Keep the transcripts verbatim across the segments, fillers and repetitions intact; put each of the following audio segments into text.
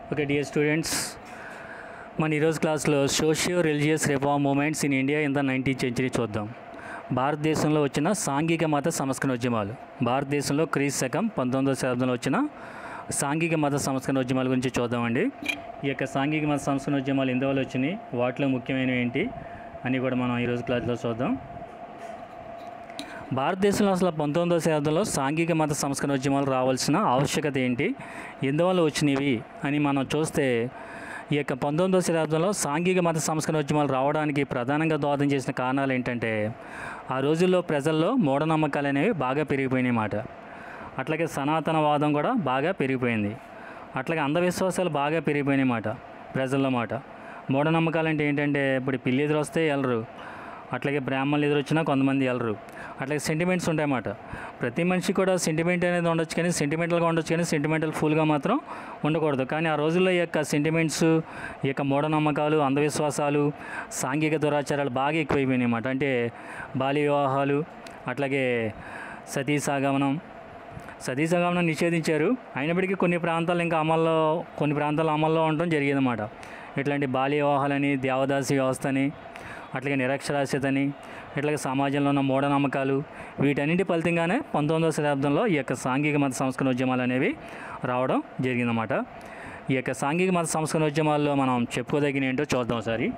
Okay dear students, మన ఈరోజు క్లాస్లో socio religious reform movements in India in the nineteenth century చూద్దాం. భారతదేశంలో వచ్చిన సాంఘిక మత సంస్కరణోద్యమాలు. భారతదేశంలో క్రీస్తు శకం పంతొమ్మిదవ శతాబ్దంలో వచ్చిన సాంఘిక మత సంస్కరణోద్యమాల గురించి చూద్దామండి. ఈ యొక్క సాంఘిక మత సంస్కరణోద్యమాలు ఎందువల్ల వచ్చినాయి, వాటిలో ముఖ్యమైనవి ఏంటి అని కూడా మనం ఈరోజు క్లాస్లో చూద్దాం. భారతదేశంలో అసలు పంతొమ్మిదవ శతాబ్దంలో సాంఘిక మత సంస్కరణోద్యమాలు రావాల్సిన ఆవశ్యకత ఏంటి, ఎందువల్ల వచ్చినవి అని మనం చూస్తే, ఈ యొక్క పంతొమ్మిదవ శతాబ్దంలో సాంఘిక మత సంస్కరణోద్యమాలు రావడానికి ప్రధానంగా దోహదం చేసిన కారణాలు ఏంటంటే, ఆ రోజుల్లో ప్రజల్లో మూఢనమ్మకాలు అనేవి బాగా పెరిగిపోయినాయి మాట. అట్లాగే సనాతనవాదం కూడా బాగా పెరిగిపోయింది. అట్లాగే అంధవిశ్వాసాలు బాగా పెరిగిపోయినాయి మాట ప్రజల్లో మాట. మూఢనమ్మకాలు అంటే ఏంటంటే, ఇప్పుడు పిల్లి ఎదురు వస్తే వెళ్ళరు, అట్లాగే బ్రాహ్మణులు ఎదురు వచ్చినా కొంతమంది వెళ్ళరు. అట్లాగే సెంటిమెంట్స్ ఉంటాయన్నమాట. ప్రతి మనిషి కూడా సెంటిమెంట్ అనేది ఉండొచ్చు, కానీ సెంటిమెంటల్గా ఉండొచ్చు, కానీ సెంటిమెంటల్ ఫుల్గా మాత్రం ఉండకూడదు. కానీ ఆ రోజుల్లో ఈ యొక్క సెంటిమెంట్స్, ఈ యొక్క మూఢనమ్మకాలు, అంధవిశ్వాసాలు, సాంఘిక దురాచారాలు బాగా ఎక్కువైపోయినాయి అన్నమాట. అంటే బాల్య వివాహాలు, అట్లాగే సతీ సహగమనం సతీ సహగమనం నిషేధించారు. అయినప్పటికీ కొన్ని ప్రాంతాలు ఇంకా అమల్లో కొన్ని ప్రాంతాలు అమల్లో ఉండడం జరిగిందన్నమాట. ఇట్లాంటి బాల్య వివాహాలని, దేవదాసి వ్యవస్థని, అట్లాగే నిరక్షరాస్యతని, ఇట్లాగే సమాజంలో ఉన్న మూఢనమ్మకాలు, వీటన్నింటి ఫలితంగానే పంతొమ్మిదవ శతాబ్దంలో ఈ యొక్క సాంఘిక మత సంస్కరణోద్యమాలు అనేవి రావడం జరిగిందన్నమాట. ఈ యొక్క సాంఘిక మత సంస్కరణోద్యమాల్లో మనం చెప్పుకోదగిన ఏంటో చూద్దాం ఒకసారి.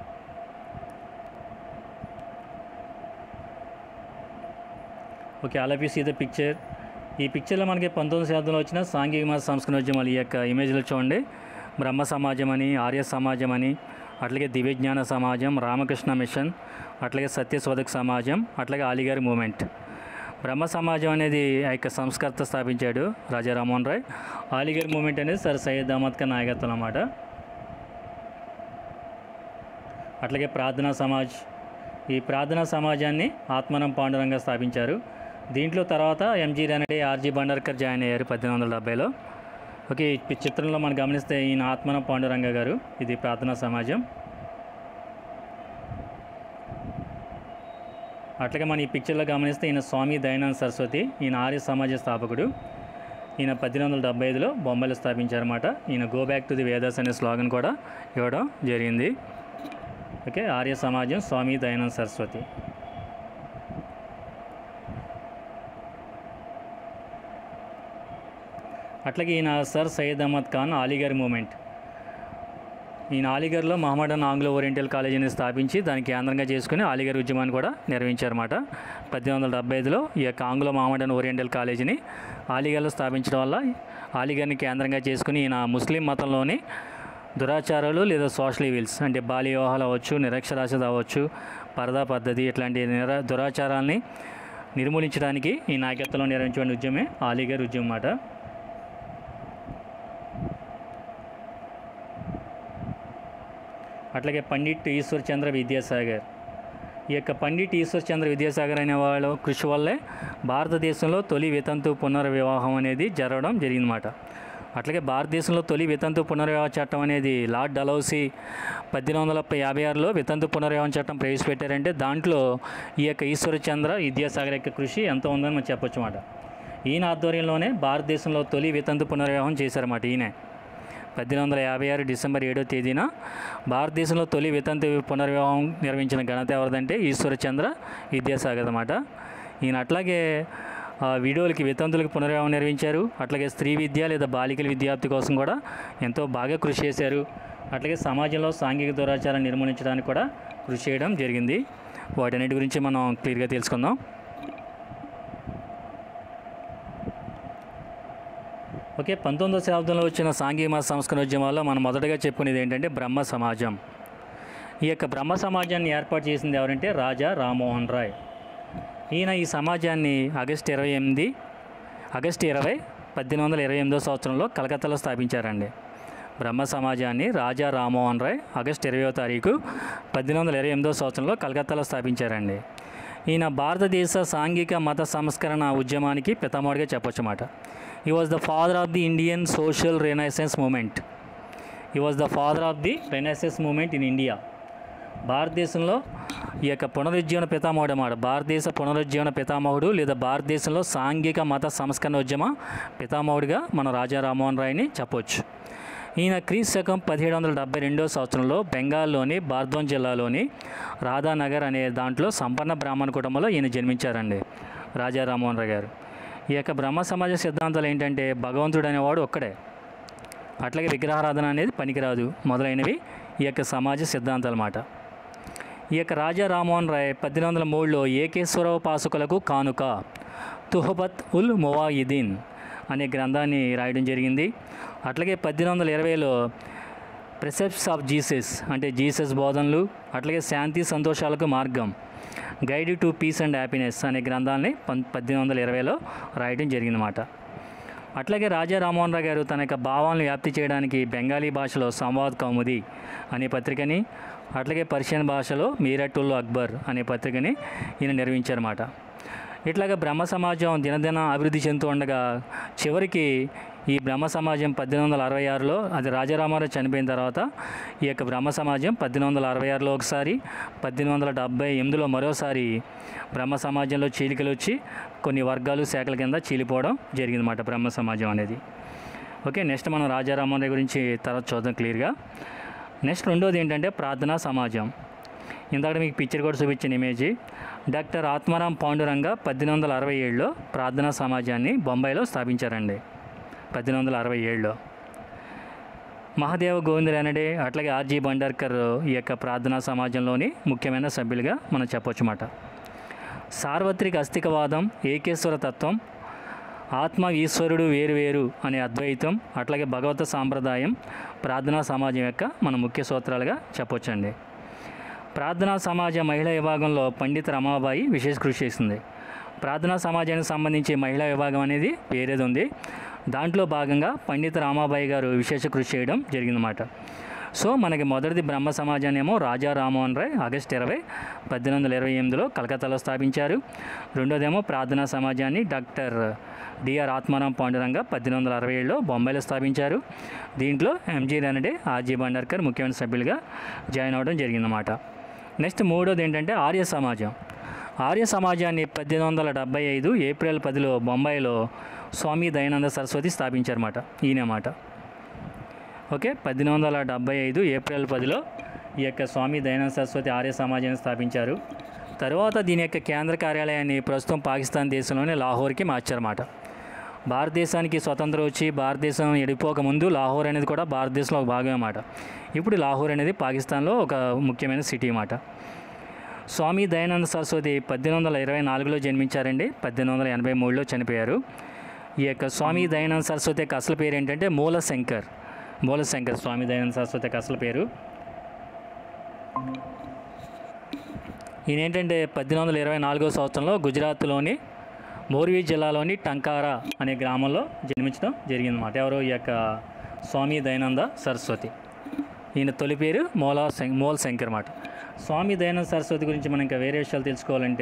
Okay, all of you see the picture. ఈ పిక్చర్లో మనకి పంతొమ్మిదవ శతాబ్దంలో వచ్చిన సాంఘిక మత సంస్కరణోద్యమాలు ఈ యొక్క ఇమేజ్లో చూడండి. బ్రహ్మ సమాజం అని, ఆర్య సమాజం అని, అట్లాగే దివ్యజ్ఞాన సమాజం, రామకృష్ణ మిషన్, అట్లాగే సత్యశోధక సమాజం, అట్లాగే అలీగారి మూమెంట్. బ్రహ్మ సమాజం అనేది ఆ యొక్క సంస్కర్త స్థాపించాడు రాజా రామ్మోహన్ రాయ్. అలీగారి మూమెంట్ అనేది సర్ సయ్యద్ అహ్మద్ ఖాన్ నాయకత్వం అన్నమాట. అట్లాగే ప్రార్థనా సమాజ్, ఈ ప్రార్థనా సమాజాన్ని ఆత్మానం పాండురంగ స్థాపించారు. దీంట్లో తర్వాత MG Ranade, RG Bhandarkar join అయ్యారు పద్దెనిమిది వందల డెబ్బైలో. ఓకే, ఈ చిత్రంలో మనం గమనిస్తే ఈయన ఆత్మానం పాండురంగ గారు, ఇది ప్రార్థనా సమాజం. అట్లాగే మనం ఈ పిక్చర్లో గమనిస్తే ఈయన స్వామి దయానంద సరస్వతి, ఈయన ఆర్య సమాజ స్థాపకుడు. ఈయన పద్దెనిమిది వందల డెబ్బై ఐదులో బొంబాయిలో స్థాపించారన్నమాట. ఈయన go back to the Vedas అనే స్లోగన్ కూడా ఇవ్వడం జరిగింది. ఓకే, ఆర్య సమాజం, స్వామి దయానంద సరస్వతి. అట్లాగే ఈయన సర్ సయ్యద్ అహ్మద్ ఖాన్ అలీగర్ మూమెంట్. ఈయన అలీగర్లో మహమ్మడన్ ఆంగ్లో ఓరియంటల్ కాలేజీని స్థాపించి దాన్ని కేంద్రంగా చేసుకుని అలీగర్ ఉద్యమాన్ని కూడా నిర్వహించారన్నమాట. పద్దెనిమిది వందల డెబ్బై ఐదులో ఈ యొక్క ఆంగ్లో మహమ్మడన్ ఓరియంటల్ కాలేజీని అలీగర్లో స్థాపించడం వల్ల అలీగర్ని కేంద్రంగా చేసుకుని ఈయన ముస్లిం మతంలోని దురాచారాలు లేదా సోషల్ ఈవిల్స్ అంటే బాల్య వివాహాలు అవ్వచ్చు, నిరక్షరాస్యత అవ్వచ్చు, పరదా పద్ధతి, ఇట్లాంటి నిర దురాచారాలని నిర్మూలించడానికి ఈ నాయకత్వంలో నిర్వహించిన ఉద్యమే అలీగర్ ఉద్యమం అన్నమాట. అట్లాగే పండిట్ ఈశ్వర్ చంద్ర విద్యాసాగర్. ఈ యొక్క పండిట్ ఈశ్వర్ చంద్ర విద్యాసాగర్ అనే వాళ్ళ కృషి వల్లే భారతదేశంలో తొలి వితంతు పునర్వివాహం అనేది జరగడం జరిగిందన్నమాట. అట్లాగే భారతదేశంలో తొలి వితంతు పునర్వివాహ చట్టం అనేది లార్డ్ డలౌసీ పద్దెనిమిది వందల యాభై ఆరులో వితంతు పునర్వివాహం చట్టం ప్రవేశపెట్టారంటే దాంట్లో ఈ యొక్క ఈశ్వర్ చంద్ర విద్యాసాగర్ యొక్క కృషి ఎంత ఉందని మనం చెప్పొచ్చు అన్నమాట. ఈయన ఆధ్వర్యంలోనే భారతదేశంలో తొలి వితంతు పునర్వివాహం చేశారన్నమాట. ఈయనే పద్దెనిమిది వందల యాభై ఆరు డిసెంబర్ ఏడో తేదీన భారతదేశంలో తొలి వితంతు పునర్వివాహం నిర్వహించిన ఘనత ఎవరిదంటే ఈశ్వర్ చంద్ర విద్యాసాగర్ అన్నమాట. ఈయన అట్లాగే విడోలకి, వితంతులకి పునర్వివాహం నిర్వహించారు. అట్లాగే స్త్రీ విద్య లేదా బాలికల విద్యార్థి కోసం కూడా ఎంతో బాగా కృషి చేశారు. అట్లాగే సమాజంలో సాంఘిక దురాచారాన్ని నిర్మూలించడానికి కూడా కృషి చేయడం జరిగింది. వాటన్నిటి గురించి మనం క్లియర్గా తెలుసుకుందాం. ఓకే, పంతొమ్మిదవ శతాబ్దంలో వచ్చిన సాంఘిక మత సంస్కరణోద్యమాల్లో మనం మొదటగా చెప్పుకునేది ఏంటంటే బ్రహ్మ సమాజం. ఈ యొక్క బ్రహ్మ సమాజాన్ని ఏర్పాటు చేసింది ఎవరంటే రాజా రామ్మోహన్ రాయ్. ఈయన ఈ సమాజాన్ని ఆగస్టు ఇరవై ఎనిమిది ఆగస్టు ఇరవై పద్దెనిమిది వందల ఇరవై ఎనిమిదో సంవత్సరంలో కలకత్తాలో స్థాపించారండి. బ్రహ్మ సమాజాన్ని రాజా రామ్మోహన్ రాయ్ ఆగస్టు ఇరవయో తారీఖు పద్దెనిమిది వందల ఇరవై ఎనిమిదో సంవత్సరంలో కలకత్తాలో స్థాపించారండి. ఈయన భారతదేశ సాంఘిక మత సంస్కరణ ఉద్యమానికి పితామహుడిగా చెప్పొచ్చు అన్నమాట. He was the father of the Indian social renaissance movement. He was the father of the renaissance movement in India. భారతదేశంలో ఈ యొక్క పునరుజ్జీవన పితామహుడు అన్నమాట. భారతదేశ పునరుజ్జీవన పితామహుడు లేదా భారతదేశంలో సాంఘిక మత సంస్కరణ ఉద్యమ పితామహుడిగా మన రాజా రామ్మోహన్ రాయ్ని చెప్పవచ్చు. ఈయన క్రీస్తు శకం పదిహేడు వందల డెబ్బై రెండవ సంవత్సరంలో బెంగాల్లోని బార్దోన్ జిల్లాలోని రాధానగర్ అనే దాంట్లో సంపన్న బ్రాహ్మణ కుటుంబంలో ఈయన జన్మించారండి, రాజా రామ్మోహన్ రాయ్ గారు. ఈ యొక్క బ్రహ్మ సమాజ సిద్ధాంతాలు ఏంటంటే భగవంతుడు అనేవాడు ఒక్కడే, అట్లాగే విగ్రహారాధన అనేది పనికిరాదు మొదలైనవి ఈ యొక్క సమాజ సిద్ధాంతాలు అన్నమాట. ఈ యొక్క రాజా రామ్మోహన్ రాయ్ పద్దెనిమిది వందల మూడులో ఏకేశ్వరోపాసకులకు కానుక తుహబత్ ఉల్ మువాయిదీన్ అనే గ్రంథాన్ని రాయడం జరిగింది. అట్లాగే పద్దెనిమిది వందల ఇరవైలో ప్రిసెప్ట్స్ ఆఫ్ జీసస్ అంటే జీసస్ బోధనలు, అట్లాగే శాంతి సంతోషాలకు మార్గం guide to peace and happiness అనే గ్రంథాలని పద్దెనిమిది వందల ఇరవైలో రాయడం జరిగిందన్నమాట. అట్లాగే రాజా రామ్మోహన్ రాయ్ గారు తన యొక్క భావాలను వ్యాప్తి చేయడానికి బెంగాలీ భాషలో సంవాద్ కౌముది అనే పత్రికని, అట్లాగే పర్షియన్ భాషలో మీరట్టుల్ అక్బర్ అనే పత్రికని ఈయన నిర్వహించారన్నమాట. ఇట్లాగా బ్రహ్మ సమాజం దినదిన అభివృద్ధి చెందుతూ ఉండగా చివరికి ఈ బ్రహ్మ సమాజం పద్దెనిమిది వందల అరవై ఆరులో అది రాజారామారావు చనిపోయిన తర్వాత ఈ యొక్క బ్రహ్మ సమాజం పద్దెనిమిది వందల అరవై ఆరులో ఒకసారి, పద్దెనిమిది వందల డెబ్బై ఎనిమిదిలో మరోసారి బ్రహ్మ సమాజంలో చీలికలు వచ్చి కొన్ని వర్గాలు శాఖల కింద చీలిపోవడం జరిగిందన్నమాట బ్రహ్మ సమాజం అనేది. ఓకే, నెక్స్ట్ మనం రాజారామారావు గురించి తర్వాత చూద్దాం క్లియర్గా. నెక్స్ట్ రెండోది ఏంటంటే ప్రార్థనా సమాజం. ఇందాక మీకు పిక్చర్ కూడా చూపించిన ఇమేజ్ డాక్టర్ ఆత్మారాం పాండురంగ పద్దెనిమిది వందల అరవై ఏడులో ప్రార్థనా సమాజాన్ని బొంబాయిలో స్థాపించారండి. పద్దెనిమిది వందల అరవై ఏడులో మహాదేవ గోవింద రానడే అట్లాగే ఆర్జీ బండార్కర్ ఈ యొక్క ప్రార్థనా సమాజంలోని ముఖ్యమైన సభ్యులుగా మనం చెప్పొచ్చు అన్నమాట. సార్వత్రిక అస్తికవాదం, ఏకేశ్వర తత్వం, ఆత్మ ఈశ్వరుడు వేరు వేరు అనే అద్వైతం, అట్లాగే భగవత సాంప్రదాయం ప్రార్థనా సమాజం యొక్క మన ముఖ్య సూత్రాలుగా చెప్పొచ్చండి. ప్రార్థనా సమాజ మహిళా విభాగంలో పండిత రమాబాయి విశేష కృషి చేసింది. ప్రార్థనా సమాజానికి సంబంధించి మహిళా విభాగం అనేది వేరేది ఉంది, దాంట్లో భాగంగా పండిత రామాబాయి గారు విశేష కృషి చేయడం జరిగిందన్నమాట. సో మనకి మొదటిది బ్రహ్మ సమాజాన్ని ఏమో రాజా రామ్మోహన్ రాయ్ ఆగస్టు ఇరవై పద్దెనిమిది వందల ఇరవై ఎనిమిదిలో కలకత్తాలో స్థాపించారు. రెండోదేమో ప్రార్థనా సమాజాన్ని డాక్టర్ డిఆర్ ఆత్మారాం పాండురంగ పద్దెనిమిది వందల అరవై ఏడులో బొంబాయిలో స్థాపించారు. దీంట్లో ఎంజీ రానడే, ఆర్జీ బండార్కర్ ముఖ్యమైన సభ్యులుగా జాయిన్ అవ్వడం జరిగిందన్నమాట. నెక్స్ట్ మూడోది ఏంటంటే ఆర్య సమాజం. ఆర్య సమాజాన్ని పద్దెనిమిది వందల డెబ్బై ఐదు ఏప్రిల్ పదిలో బొంబాయిలో స్వామి దయానంద సరస్వతి స్థాపించారన్నమాట, ఈయనమాట. ఓకే, పద్దెనిమిది వందల డెబ్బై ఐదు ఏప్రిల్ పదిలో ఈ యొక్క స్వామి దయానంద సరస్వతి ఆర్య సమాజాన్ని స్థాపించారు. తర్వాత దీని యొక్క కేంద్ర కార్యాలయాన్ని ప్రస్తుతం పాకిస్తాన్ దేశంలోని లాహోర్కి మార్చారన్నమాట. భారతదేశానికి స్వతంత్రం వచ్చి భారతదేశం ఎడిపోక ముందు లాహోర్ అనేది కూడా భారతదేశంలో ఒక భాగం అన్నమాట. ఇప్పుడు లాహోర్ అనేది పాకిస్తాన్లో ఒక ముఖ్యమైన సిటీ అన్నమాట. స్వామి దయానంద సరస్వతి పద్దెనిమిది వందల ఇరవై నాలుగులో జన్మించారండి, పద్దెనిమిది వందల ఎనభై మూడులో చనిపోయారు. ఈ యొక్క స్వామి దయానంద సరస్వతి యొక్క అసలు పేరు ఏంటంటే మూలశంకర్. మూలశంకర్ స్వామి దయానంద సరస్వతి యొక్క అసలు పేరు. ఈయన ఏంటంటే పద్దెనిమిది వందల ఇరవై నాలుగో సంవత్సరంలో గుజరాత్లోని మోర్వీ జిల్లాలోని టంకారా అనే గ్రామంలో జన్మించడం జరిగిందన్నమాట. ఎవరు ఈ యొక్క స్వామి దయానంద సరస్వతి. ఈయన తొలి పేరు మూల శం మూల శంకర్ అన్నమాట. స్వామి దయానంద సరస్వతి గురించి మనం ఇంకా వేరే విషయాలు తెలుసుకోవాలంటే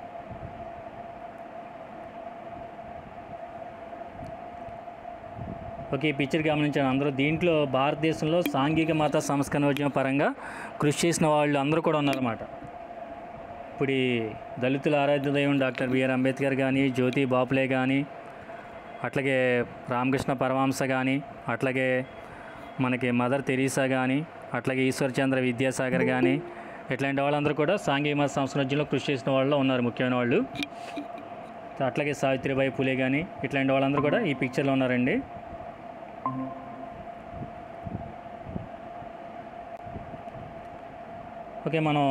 ఓకే, ఈ పిక్చర్ గమనించాను అందరూ. దీంట్లో భారతదేశంలో సాంఘిక మత సంస్కరణోద్యమ పరంగా కృషి చేసిన వాళ్ళు అందరూ కూడా ఉన్నారన్నమాట. ఇప్పుడు ఈ దళితుల ఆరాధ్య దైవం డాక్టర్ బిఆర్ అంబేద్కర్ కానీ, జ్యోతి బాపులే కానీ, అట్లాగే రామకృష్ణ పరమహంస కానీ, అట్లాగే మనకి మదర్ తెరీసా కానీ, అట్లాగే ఈశ్వర్చంద్ర విద్యాసాగర్ కానీ, ఇట్లాంటి వాళ్ళందరూ కూడా సాంఘిక మత సంస్కరణోద్యమంలో కృషి చేసిన వాళ్ళు ఉన్నారు ముఖ్యమైన వాళ్ళు. అట్లాగే సావిత్రిబాయి పూలే కానీ ఇట్లాంటి వాళ్ళందరూ కూడా ఈ పిక్చర్లో ఉన్నారండి. ఓకే, మనం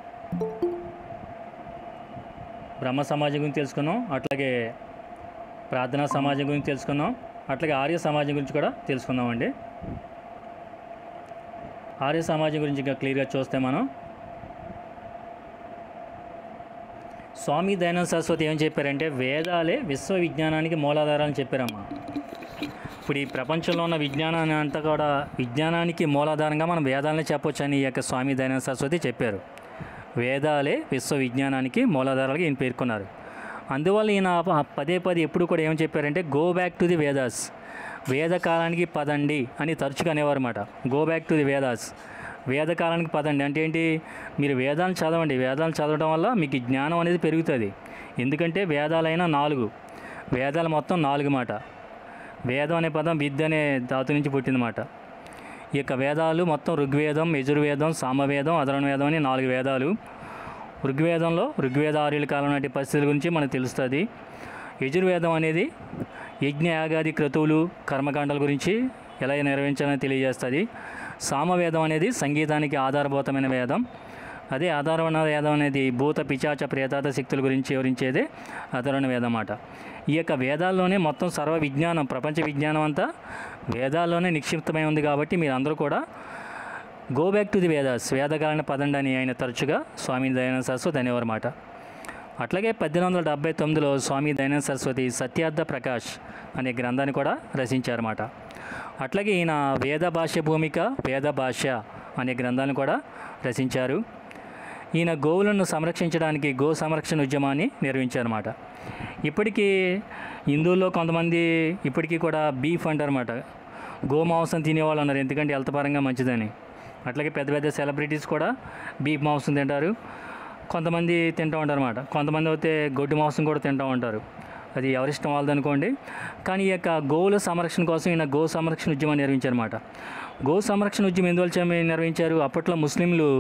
బ్రహ్మ సమాజం గురించి తెలుసుకున్నాం, అట్లాగే ప్రార్థనా సమాజం గురించి తెలుసుకున్నాం, అట్లాగే ఆర్య సమాజం గురించి కూడా తెలుసుకుందామండి. ఆర్య సమాజం గురించి ఇంకా క్లియర్గా చూస్తే మనం స్వామి దయానంద సరస్వతి ఏం చెప్పారంటే వేదాలే విశ్వ విజ్ఞానానికి మూలాధారాలని చెప్పారమ్మా. ఇప్పుడు ఈ ప్రపంచంలో ఉన్న విజ్ఞానాన్ని అంతా కూడా విజ్ఞానానికి మూలాధారంగా మనం వేదాలని చెప్పొచ్చు అని ఈ యొక్క స్వామి దయానంద సరస్వతి చెప్పారు. వేదాలే విశ్వ విజ్ఞానానికి మూలాధారాలుగా ఈయన పేర్కొన్నారు. అందువల్ల ఈయన పదే పదే ఎప్పుడు కూడా ఏం చెప్పారంటే go back to the Vedas, వేదకాలానికి పదండి అని తరచుగా అనేవారు అన్నమాట. Go back to the Vedas, వేదకాలానికి పదండి అంటే ఏంటి, మీరు వేదాలను చదవండి, వేదాలు చదవడం వల్ల మీకు జ్ఞానం అనేది పెరుగుతుంది. ఎందుకంటే వేదాలైన నాలుగు, వేదాలు మొత్తం నాలుగు మాట. వేదం అనే పదం విద్య అనే ధాతు నుంచి పుట్టిందన్నమాట. ఈ యొక్క వేదాలు మొత్తం ఋగ్వేదం, యజుర్వేదం, సామవేదం, అధర్వణవేదం అని నాలుగు వేదాలు. ఋగ్వేదంలో ఋగ్వేద ఆర్యుల కాలం నాటి పరిస్థితుల గురించి మనకు తెలుస్తుంది. యజుర్వేదం అనేది యజ్ఞ యాగాది క్రతువులు కర్మకాండాల గురించి ఎలా నిర్వహించాలని తెలియజేస్తుంది. సామవేదం అనేది సంగీతానికి ఆధారభూతమైన వేదం. అదే అధర్వణ వేదం అనేది భూత పిశాచ ప్రేతాత శక్తుల గురించి వివరించేదే అధర్వణ వేదం అన్నమాట. ఈ యొక్క వేదాల్లోనే మొత్తం సర్వ విజ్ఞానం, ప్రపంచ విజ్ఞానం అంతా వేదాల్లోనే నిక్షిప్తమై ఉంది. కాబట్టి మీరు అందరూ కూడా go back to the Vedas, వేదకాలని పదండి అని ఆయన తరచుగా స్వామి దయానంద సరస్వతి అనేవారన్నమాట. అట్లాగే పద్దెనిమిది వందల డెబ్బై తొమ్మిదిలో స్వామి దయానంద సరస్వతి సత్యార్థ ప్రకాష్ అనే గ్రంథాన్ని కూడా రచించారన్నమాట. అట్లాగే ఈయన వేద భాష భూమిక, వేద భాష అనే గ్రంథాన్ని కూడా రచించారు. ఈయన గోవులను సంరక్షించడానికి గో సంరక్షణ ఉద్యమాన్ని నిర్వహించారన్నమాట. ఇప్పటికీ హిందువుల్లో కొంతమంది ఇప్పటికీ కూడా బీఫ్ అంటారన్నమాట. గోమాంసం తినేవాళ్ళు ఉన్నారు, ఎందుకంటే హెల్త్ పరంగా మంచిదని. అట్లాగే పెద్ద పెద్ద సెలబ్రిటీస్ కూడా బీఫ్ మాంసం తింటారు, కొంతమంది తింటూ ఉంటారు అన్నమాట. కొంతమంది అయితే గొడ్డు మాంసం కూడా తింటూ ఉంటారు, అది ఎవరిష్టం వాళ్ళది అనుకోండి. కానీ ఈ యొక్క గోవుల సంరక్షణ కోసం ఈయన గో సంరక్షణ ఉద్యమాన్ని నిర్వహించారన్నమాట. గో సంరక్షణ ఉద్యమం ఎందువల్ల నిర్వహించారు? అప్పట్లో ముస్లింలు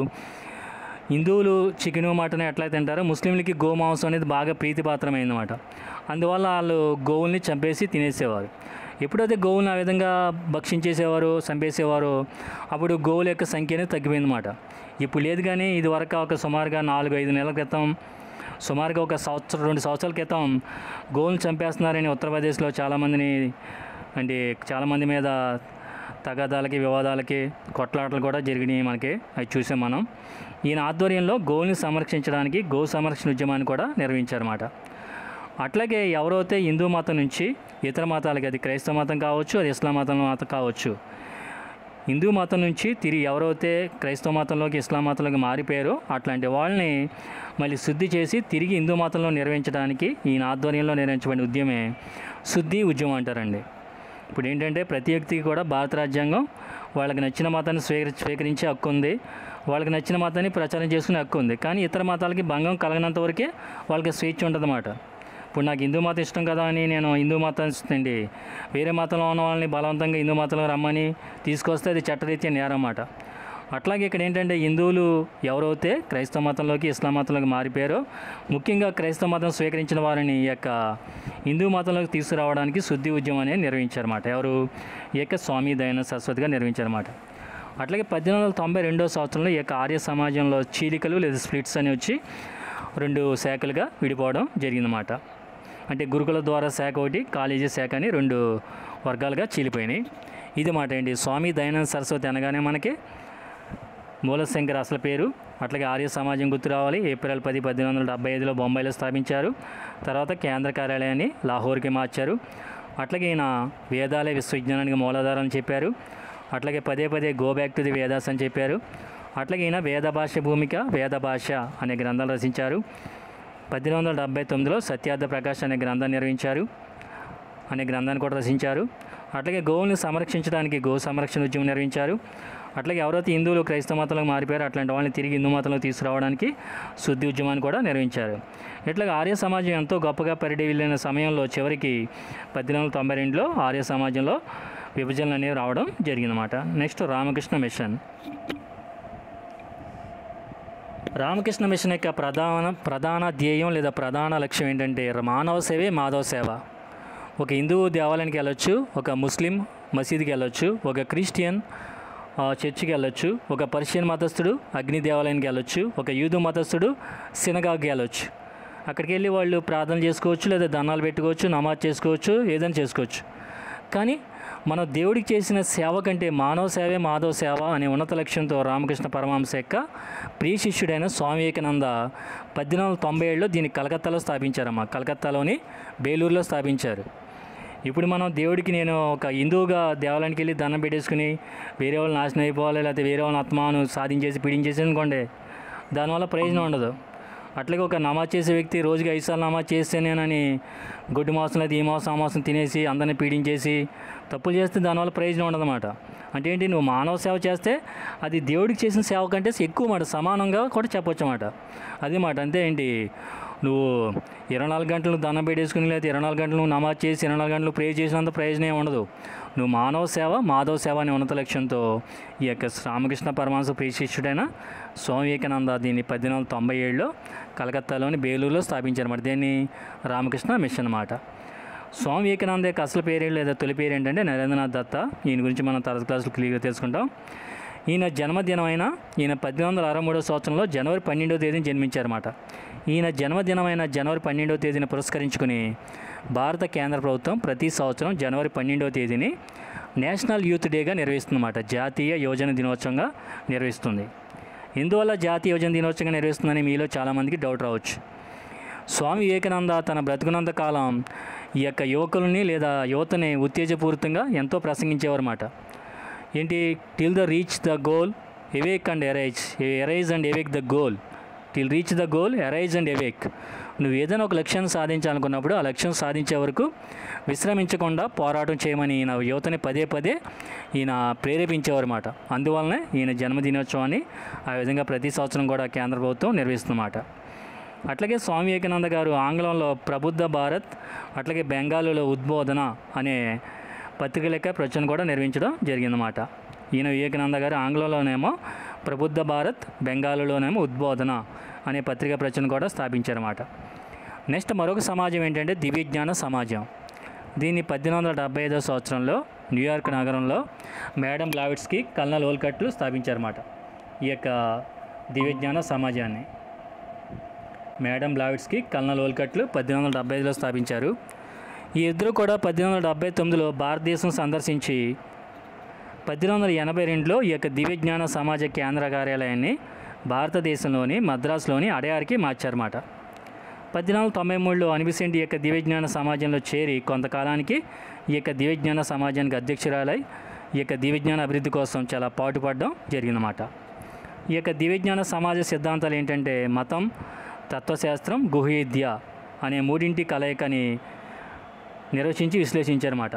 హిందువులు చికెను మటన్ ఎట్లా తింటారో ముస్లింలకి గోమాంసం అనేది బాగా ప్రీతిపాత్రమైందన్నమాట. అందువల్ల వాళ్ళు గోవుల్ని చంపేసి తినేసేవారు. ఎప్పుడైతే గోవులను ఆ విధంగా భక్షించేసేవారు, చంపేసేవారు, అప్పుడు గోవుల యొక్క సంఖ్య అనేది తగ్గిపోయిందన్నమాట. ఇప్పుడు లేదు, కానీ ఇది వరకు ఒక సుమారుగా నాలుగు ఐదు నెలల క్రితం, సుమారుగా ఒక సంవత్సరం రెండు సంవత్సరాల క్రితం గోవులను చంపేస్తున్నారని ఉత్తరప్రదేశ్లో చాలామందిని అంటే చాలామంది మీద తగాదాలకి, వివాదాలకి, కొట్లాటలు కూడా జరిగినాయి. మనకి అవి చూసాం మనం. ఈయన ఆధ్వర్యంలో గోవుల్ని సంరక్షించడానికి గో సంరక్షణ ఉద్యమాన్ని కూడా నిర్వహించారన్నమాట. అట్లాగే ఎవరైతే హిందూ మతం నుంచి ఇతర మతాలకి, అది క్రైస్తవ మతం కావచ్చు, అది ఇస్లాం మతం మతం కావచ్చు, హిందూ మతం నుంచి తిరిగి ఎవరైతే క్రైస్తవ మతంలోకి, ఇస్లాం మతంలోకి మారిపోయారో అట్లాంటి వాళ్ళని మళ్ళీ శుద్ధి చేసి తిరిగి హిందూ మతంలో నిర్వహించడానికి ఈయన ఆధ్వర్యంలో నిర్వహించబడిన ఉద్యమే శుద్ధి ఉద్యమం అంటారండి. ఇప్పుడు ఏంటంటే ప్రతి వ్యక్తికి కూడా భారత రాజ్యాంగం వాళ్ళకి నచ్చిన మతాన్ని స్వీకరి స్వీకరించే హక్కు ఉంది, వాళ్ళకి నచ్చిన మతాన్ని ప్రచారం చేసుకునే హక్కు ఉంది. కానీ ఇతర మతాలకి భంగం కలగనంత వరకే వాళ్ళకి స్వేచ్ఛ ఉంటుందన్నమాట. ఇప్పుడు నాకు హిందూ మతం ఇష్టం కదా అని నేను హిందూ మతం ఇస్తుంది వేరే మతంలో ఉన్న వాళ్ళని బలవంతంగా హిందూ మతంలో రమ్మని తీసుకొస్తే అది చట్టరీత్యా నేరం అన్నమాట. అట్లాగే ఇక్కడ ఏంటంటే హిందువులు ఎవరైతే క్రైస్తవ మతంలోకి, ఇస్లాం మతంలోకి మారిపోయారో, ముఖ్యంగా క్రైస్తవ మతం స్వీకరించిన వారిని ఈ యొక్క హిందూ మతంలోకి తీసుకురావడానికి శుద్ధి ఉద్యమం అనేది నిర్వహించారన్నమాట. ఎవరు? ఈ యొక్క స్వామి దయానంద సరస్వతిగా నిర్వహించారన్నమాట. అట్లాగే పద్దెనిమిది వందల తొంభై రెండో సంవత్సరంలో ఈ యొక్క ఆర్య సమాజంలో చీలికలు లేదా స్ప్లిట్స్ అని వచ్చి రెండు శాఖలుగా విడిపోవడం జరిగిందన్నమాట. అంటే గురుకుల ద్వారా శాఖ ఒకటి, కాలేజీ శాఖ అని రెండు వర్గాలుగా చీలిపోయినాయి. ఇది మాట ఏంటి స్వామి దయానంద సరస్వతి అనగానే మనకి మూలశంకర్ అసలు పేరు. అట్లాగే ఆర్య సమాజం గుర్తు రావాలి. ఏప్రిల్ పది పద్దెనిమిది వందల డెబ్బై ఐదులో బొంబాయిలో స్థాపించారు. తర్వాత కేంద్ర కార్యాలయాన్ని లాహోర్కి మార్చారు. అట్లాగే ఈయన వేదాలయ విశ్వవిజ్ఞానానికి మూలాధారం అని చెప్పారు. అట్లాగే పదే పదే go back to the Vedas అని చెప్పారు. అట్లాగే ఈయన వేద భాష భూమిక, వేద భాష అనే గ్రంథాలు రచించారు. పద్దెనిమిది వందల డెబ్బై తొమ్మిదిలో సత్యార్థ ప్రకాష్ అనే గ్రంథాన్ని నిర్వహించారు అనే గ్రంథాన్ని కూడా రచించారు. అట్లాగే గోవులను సంరక్షించడానికి గో సంరక్షణ ఉద్యమం నిర్వహించారు. అట్లాగే ఎవరైతే హిందువులు క్రైస్తవ మతంలోకి మారిపోయారో అట్లాంటి వాళ్ళని తిరిగి హిందూ మతంలో తీసుకురావడానికి శుద్ధి ఉద్యమాన్ని కూడా నిర్వహించారు. ఇట్లాగే ఆర్య సమాజం ఎంతో గొప్పగా పరిడవిల్లిన సమయంలో చివరికి పద్దెనిమిది వందల తొంభై రెండులో ఆర్య సమాజంలో విభజనలు అనేవి రావడం జరిగిందన్నమాట. Next Ramakrishna mission. Ramakrishna mission యొక్క ప్రధాన ప్రధాన ధ్యేయం లేదా ప్రధాన లక్ష్యం ఏంటంటే మానవ సేవే మాధవ సేవ. ఒక హిందువు దేవాలయానికి వెళ్ళొచ్చు, ఒక ముస్లిం మసీదుకి వెళ్ళొచ్చు, ఒక క్రిస్టియన్ చర్చికి వెళ్ళొచ్చు, ఒక పర్షియన్ మతస్థుడు అగ్ని దేవాలయానికి వెళ్ళొచ్చు, ఒక యూదు మతస్థుడు సినగాగ్కి వెళ్ళొచ్చు. అక్కడికి వెళ్ళి వాళ్ళు ప్రార్థన చేసుకోవచ్చు, లేదా దండాలు పెట్టుకోవచ్చు, నమాజ్ చేసుకోవచ్చు, ఏదైనా చేసుకోవచ్చు. కానీ మనం దేవుడికి చేసిన సేవ కంటే మానవ సేవే మాధవ సేవ అనే ఉన్నత లక్ష్యంతో రామకృష్ణ పరమహంస యొక్క ప్రియ శిష్యుడైన స్వామి వివేకానంద పద్దెనిమిది వందల తొంభై ఏడులో దీన్ని కలకత్తాలో స్థాపించారమ్మా. కలకత్తాలోని బేలూరులో స్థాపించారు. ఇప్పుడు మనం దేవుడికి నేను ఒక హిందువుగా దేవాలయానికి వెళ్ళి దండం పెట్టేసుకుని వేరే వాళ్ళు నాశనం అయిపోవాలి, లేకపోతే వేరే వాళ్ళని ఆత్మాను సాధించేసి పీడించేసి అనుకోండి, దానివల్ల ప్రయోజనం ఉండదు. అట్లాగే ఒక నమాజ్ చేసే వ్యక్తి రోజుకి ఐదు సార్లు నమాజ్ చేస్తే నేనని గొడ్డు మాసం లేదా ఈ మాసం ఆ మాసం తినేసి అందరిని పీడించేసి తప్పులు చేస్తే దానివల్ల ప్రయోజనం ఉండదన్నమాట. అంటే ఏంటి, నువ్వు మానవ సేవ చేస్తే అది దేవుడికి చేసిన సేవ కంటే ఎక్కువ మాట, సమానంగా కూడా చెప్పొచ్చు అన్నమాట. అది మాట. అంతే ఏంటి, నువ్వు ఇరవై నాలుగు గంటలు దండం పెట్టేసుకుని లేదా ఇరవై నాలుగు గంటలు నమాజ్ చేసి ఇరవై నాలుగు గంటలు ప్రే చేసినంత ప్రయోజనం ఏమి ఉండదు. నువ్వు మానవ సేవ మాధవ సేవ అనే ఉన్నత లక్ష్యంతో ఈ యొక్క రామకృష్ణ పరమహంస ప్రియ శిష్యుడైన స్వామి వివేకానంద దీన్ని పద్దెనిమిది వందల తొంభై ఏడులో కలకత్తాలోని బేలూరులో స్థాపించారన్నమాట. దీన్ని రామకృష్ణ మిషన్ అన్నమాట. స్వామి వివేకానంద యొక్క అసలు పేరు లేదా తొలి పేరు ఏంటంటే నరేంద్రనాథ్ దత్త. ఈయన గురించి మనం తర్వాత క్లాసులు క్లియర్గా తెలుసుకుంటాం. ఈయన జన్మదినమైన ఈయన పద్దెనిమిది వందల అరవై మూడవ సంవత్సరంలో జనవరి పన్నెండవ తేదీన జన్మించారన్నమాట. ఈయన జన్మదినమైన జనవరి పన్నెండవ తేదీని పురస్కరించుకుని భారత కేంద్ర ప్రభుత్వం ప్రతి సంవత్సరం జనవరి పన్నెండవ తేదీని నేషనల్ యూత్ డేగా నిర్వహిస్తుందన్నమాట. జాతీయ యువజన దినోత్సవంగా నిర్వహిస్తుంది. ఇందువల్ల జాతీయ యువజన దినోత్సవంగా నిర్వహిస్తుందని మీలో చాలామందికి డౌట్ రావచ్చు. స్వామి వివేకానంద తన బ్రతుకున్నంత కాలం ఈ యొక్క యువకులని లేదా యువతని ఉత్తేజపూరితంగా ఎంతో ప్రసంగించేవారన్నమాట. ఏంటి, till the reach the goal awake and arise arise and awake the goal till reach the goal arise and awake. నువ్వు ఏదైనా ఒక లక్ష్యాన్ని సాధించాలనుకున్నప్పుడు ఆ లక్ష్యం సాధించే వరకు విశ్రమించకుండా పోరాటం చేయమని ఈయన యువతని పదే పదే ఈయన ప్రేరేపించేవారన్నమాట. అందువల్లనే ఈయన జన్మదినోత్సవాన్ని ఆ విధంగా ప్రతి సంవత్సరం కూడా కేంద్ర ప్రభుత్వం నిర్వహిస్తుందన్నమాట. అట్లాగే స్వామి వివేకానంద గారు ఆంగ్లంలో ప్రబుద్ధ భారత్, అట్లాగే బెంగాలీలో ఉద్బోధన అనే పత్రికల యొక్క ప్రచురణ కూడా నిర్వహించడం జరిగిందన్నమాట. ఈయన వివేకానంద గారు ఆంగ్లంలోనేమో ప్రబుద్ధ భారత్, బెంగాలీలోనేమో ఉద్బోధన అనే పత్రిక ప్రచురణ కూడా స్థాపించారన్నమాట. నెక్స్ట్ మరొక సమాజం ఏంటంటే దివ్యజ్ఞాన సమాజం. దీన్ని పద్దెనిమిది వందల డెబ్బై ఐదవ సంవత్సరంలో న్యూయార్క్ నగరంలో మేడం బ్లావిట్స్కీ, కల్నల్ ఓల్కట్లు స్థాపించారన్నమాట. ఈ యొక్క దివ్యజ్ఞాన సమాజాన్ని మేడం బ్లావిట్స్కీ, కల్నల్ ఓల్కట్లు పద్దెనిమిది వందల డెబ్బై ఐదులో స్థాపించారు. ఈ ఇద్దరు కూడా పద్దెనిమిది వందల డెబ్బై తొమ్మిదిలో భారతదేశం సందర్శించి పద్దెనిమిది వందల ఎనభై రెండులో ఈ యొక్క దివ్యజ్ఞాన సమాజ కేంద్ర కార్యాలయాన్ని భారతదేశంలోని మద్రాసులోని అడయార్కి మార్చారన్నమాట. పద్దెనిమిది వందల తొంభై మూడులో అనిబిసెంట్ ఈ యొక్క దివ్యజ్ఞాన సమాజంలో చేరి కొంతకాలానికి ఈ యొక్క దివ్యజ్ఞాన సమాజానికి అధ్యక్షురాలై ఈ యొక్క దివ్యజ్ఞాన అభివృద్ధి కోసం చాలా పాటుపడడం జరిగిందన్నమాట. ఈ యొక్క దివ్యజ్ఞాన సమాజ సిద్ధాంతాలు ఏంటంటే మతం, తత్వశాస్త్రం, గుహ్యవిద్య అనే మూడింటి కలయికని నిర్వచించి విశ్లేషించారన్నమాట.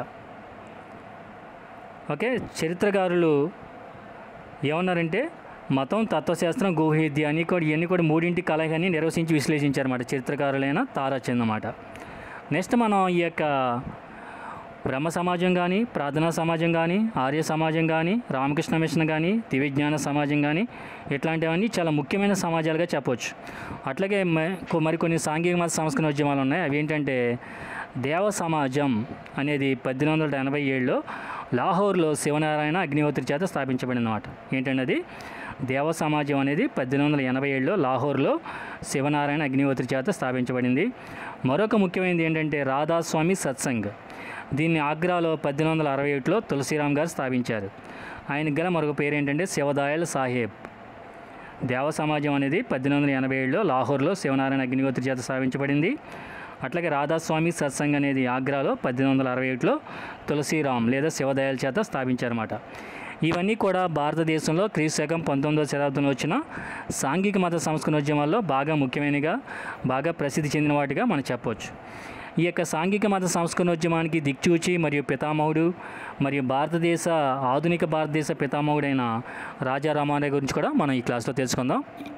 ఓకే, చరిత్రకారులు ఏమన్నారంటే మతం, తత్వశాస్త్రం, గుహ్యవిద్య అని కూడా ఇవన్నీ కూడా మూడింటి కలయికని నిర్వచించి విశ్లేషించారన్నమాట చరిత్రకారులైన తారాచంద్ అన్నమాట. నెక్స్ట్ మనం ఈ యొక్క బ్రహ్మ సమాజం కానీ, ప్రార్థనా సమాజం కానీ, ఆర్య సమాజం కానీ, రామకృష్ణ మిషన్ కానీ, దివ్యజ్ఞాన సమాజం కానీ ఇట్లాంటివన్నీ చాలా ముఖ్యమైన సమాజాలుగా చెప్పవచ్చు. అట్లాగే మరికొన్ని సాంఘిక మత సంస్కరణ ఉద్యమాలు ఉన్నాయి. అవి ఏంటంటే దేవ సమాజం అనేది పద్దెనిమిది వందల ఎనభై ఏడులో లాహోర్లో శివనారాయణ అగ్నిహోత్రి చేత స్థాపించబడింది అన్నమాట. ఏంటంటే అది దేవ సమాజం అనేది పద్దెనిమిది వందల ఎనభై ఏడులో లాహోర్లో శివనారాయణ అగ్నిహోత్రి చేత స్థాపించబడింది. మరొక ముఖ్యమైనది ఏంటంటే రాధాస్వామి సత్సంగ్. దీన్ని ఆగ్రాలో పద్దెనిమిది వందల అరవై ఒకటిలో తులసిరామ్ గారు స్థాపించారు. ఆయనకు గల మరొక పేరు ఏంటంటే శివదయాల్ సాహెబ్. దేవ సమాజం అనేది పద్దెనిమిది వందల ఎనభై ఏడులో లాహోర్లో శివనారాయణ అగ్నిహోత్రి చేత స్థాపించబడింది. అట్లాగే రాధాస్వామి సత్సంగ్ అనేది ఆగ్రాలో పద్దెనిమిది వందల అరవై ఒకటిలో తులసిరామ్ లేదా శివదయాల్ చేత స్థాపించారన్నమాట. ఇవన్నీ కూడా భారతదేశంలో క్రీస్తు శకం పంతొమ్మిదవ శతాబ్దంలో వచ్చిన సాంఘిక మత సంస్కరణోద్యమాల్లో బాగా ముఖ్యమైనగా బాగా ప్రసిద్ధి చెందిన వాటిగా మనం చెప్పవచ్చు. ఈ యొక్క సాంఘిక మత సంస్కరణోద్యమానికి దిక్చూచి మరియు పితామహుడు మరియు భారతదేశ ఆధునిక భారతదేశ పితామహుడైన రాజా రామోహన్ రాయ్ గురించి కూడా మనం ఈ క్లాస్లో తెలుసుకుందాం.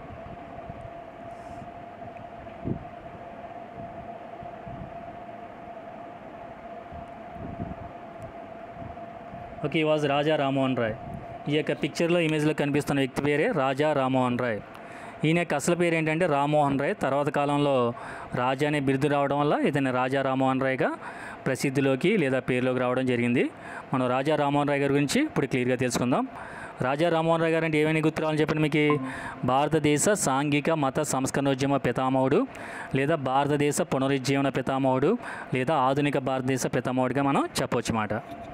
ఓకే, ఈ వాజ్ రాజా రామోహన్ రాయ్. ఈ యొక్క పిక్చర్లో ఇమేజ్లో కనిపిస్తున్న వ్యక్తి పేరే రాజా రామోహన్ రాయ్. ఈయన యొక్క అసలు పేరు ఏంటంటే రామ్మోహన్ రాయ్. తర్వాత కాలంలో రాజా అనే బిరుదు రావడం వల్ల ఇతని రాజా రామ్మోహన్ రాయ్గా ప్రసిద్ధిలోకి లేదా పేరులోకి రావడం జరిగింది. మనం రాజా రామ్మోహన్ రాయ్ గారి గురించి ఇప్పుడు క్లియర్గా తెలుసుకుందాం. రాజా రామ్మోహన్ రాయ్ గారు అంటే ఏమైనా గుర్తు రావాలని చెప్పండి మీకు? భారతదేశ సాంఘిక మత సంస్కరణోద్యమ పితామహుడు లేదా భారతదేశ పునరుజ్జీవన పితామహుడు లేదా ఆధునిక భారతదేశ పితామహుడిగా మనం చెప్పవచ్చు అన్నమాట.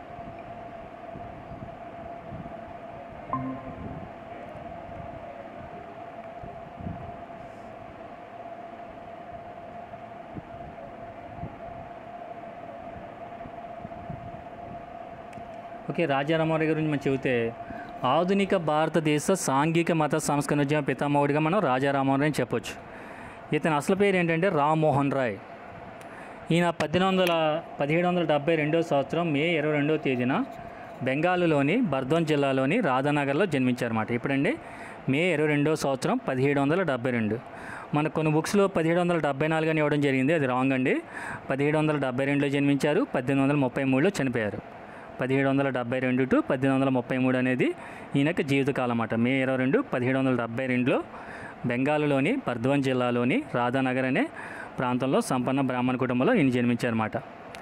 ఓకే, రాజా రామోహన్ రాయ్ గురించి మనం చెబితే ఆధునిక భారతదేశ సాంఘిక మత సంస్కరణోద్యమ పితామహుడిగా మనం రాజా రామోహన్ రాయ్ చెప్పొచ్చు. ఇతని అసలు పేరు ఏంటంటే రామ్మోహన్ రాయ్. ఈయన పద్దెనిమిది వందల పదిహేడు వందల డెబ్బై రెండవ సంవత్సరం మే ఇరవై రెండవ తేదీన బెంగాలులోని బర్ధన్ జిల్లాలోని రాధానగర్లో జన్మించారన్నమాట. ఇప్పుడండి మే ఇరవై రెండవ సంవత్సరం పదిహేడు వందల డెబ్బై రెండు మనకు కొన్ని బుక్స్లో పదిహేడు వందల డెబ్బై నాలుగు అని ఇవ్వడం జరిగింది. అది రాంగ్ అండి. పదిహేడు వందల డెబ్బై రెండులో జన్మించారు, పద్దెనిమిది వందల ముప్పై మూడులో చనిపోయారు. పదిహేడు వందల డెబ్బై రెండు టు పద్దెనిమిది వందల ముప్పై మూడు అనేది ఈయన యొక్క జీవితకాలం అన్నమాట. మే ఇరవై రెండు పదిహేడు వందల డెబ్బై రెండులో బెంగాల్లోని బర్ద్వాన్ జిల్లాలోని రాధానగర్ అనే ప్రాంతంలో సంపన్న బ్రాహ్మణ కుటుంబంలో ఈయన జన్మించారన్నమాట.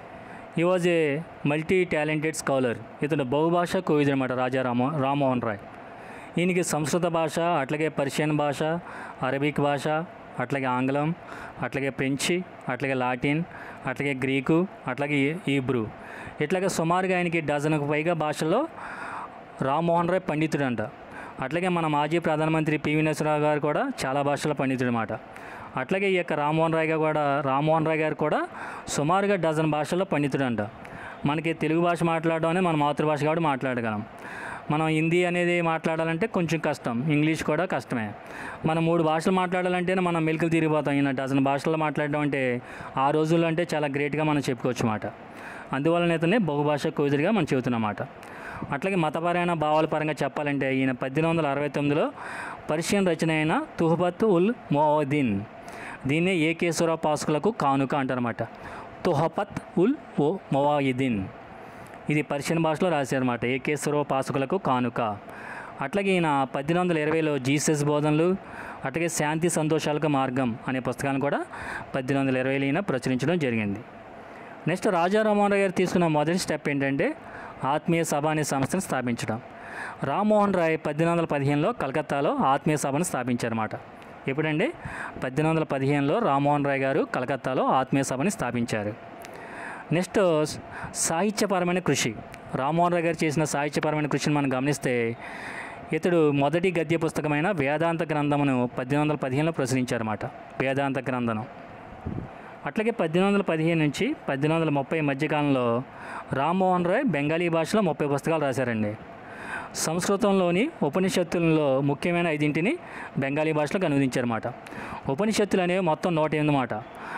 He was a multi talented scholar. ఇతను బహుభాష కోవిదుడు అనమాట రాజా రామో రామ్మోహన్ రాయ్. ఈయనకి సంస్కృత భాష, అట్లాగే పర్షియన్ భాష, అరబిక్ భాష, అట్లాగే ఆంగ్లం, అట్లాగే ఫ్రెంచి, అట్లాగే లాటిన్, అట్లాగే గ్రీకు, అట్లాగే హీబ్రూ, ఇట్లాగే సుమారుగా ఆయనకి డజన్కు పైగా భాషల్లో రామ్మోహన్ రాయ్ పండితుడు అంట. అట్లాగే మన మాజీ ప్రధానమంత్రి పివి నరసింహరావు గారు కూడా చాలా భాషల పండితుడు అన్నమాట. అట్లాగే ఈ యొక్క రామ్మోహన్ రాయ్ గారు కూడా రామ్మోహన్ రాయ్ గారు కూడా సుమారుగా డజన్ భాషల్లో పండితుడు అంట. మనకి తెలుగు భాష మాట్లాడడం అనేది మన మాతృభాష కాబట్టి మాట్లాడగలం. మనం హిందీ అనేది మాట్లాడాలంటే కొంచెం కష్టం, ఇంగ్లీష్ కూడా కష్టమే. మనం మూడు భాషలు మాట్లాడాలంటేనే మనం మెలికలు తిరిగిపోతాం. ఈయన డజన్ భాషల్లో మాట్లాడడం అంటే ఆ రోజుల్లో అంటే చాలా గ్రేట్గా మనం చెప్పుకోవచ్చు అన్నమాట. అందువలన ఇతనే బహుభాష కోవిదుడిగా మనం చెబుతున్నమాట. అట్లాగే మతపరమైన భావాల పరంగా చెప్పాలంటే ఈయన పద్దెనిమిది వందల అరవై తొమ్మిదిలో పర్షియన్ రచన అయిన తుహఫత్ ఉల్ ముఅవ్వదీన్, దీన్నే ఏకేశ్వరోపాసకులకు కానుక అంటారన్నమాట. తుహఫత్ ఉల్ ఓ ముఅవ్వదీన్ ఇది పర్షియన్ భాషలో రాశారన్నమాట. ఏకేశ్వరోపాసకులకు కానుక. అట్లాగే ఈయన పద్దెనిమిది వందల ఇరవైలో జీసస్ బోధనలు, అట్లాగే శాంతి సంతోషాలకు మార్గం అనే పుస్తకాన్ని కూడా పద్దెనిమిది వందల ఇరవైలో ఈయన ప్రచురించడం జరిగింది. నెక్స్ట్ రాజా రామ్మోహన్ రాయ్ గారు తీసుకున్న మొదటి స్టెప్ ఏంటంటే ఆత్మీయ సభ అనే సంస్థను స్థాపించడం. రామ్మోహన్ రాయ్ పద్దెనిమిది వందల పదిహేనులో కలకత్తాలో ఆత్మీయ సభను స్థాపించారన్నమాట. ఎప్పుడంటే పద్దెనిమిది వందల పదిహేనులో రామ్మోహన్ రాయ్ గారు కలకత్తాలో ఆత్మీయ సభని స్థాపించారు. నెక్స్ట్ సాహిత్యపరమైన కృషి. రామ్మోహన్ రాయ్ గారు చేసిన సాహిత్యపరమైన కృషిని మనం గమనిస్తే ఇతడు మొదటి గద్య పుస్తకమైన వేదాంత గ్రంథమును పద్దెనిమిది వందల పదిహేనులో ప్రచురించారన్నమాట. వేదాంత గ్రంథం. అట్లాగే పద్దెనిమిది వందల పదిహేను నుంచి పద్దెనిమిది వందల ముప్పై మధ్యకాలంలో రామ్మోహన్ రాయ్ బెంగాలీ భాషలో ముప్పై పుస్తకాలు రాశారండి. సంస్కృతంలోని ఉపనిషత్తులలో ముఖ్యమైన ఐదింటిని బెంగాలీ భాషలోకి అనువదించారన్నమాట. ఉపనిషత్తులు అనేవి మొత్తం నూట ఎనిమిది మాట.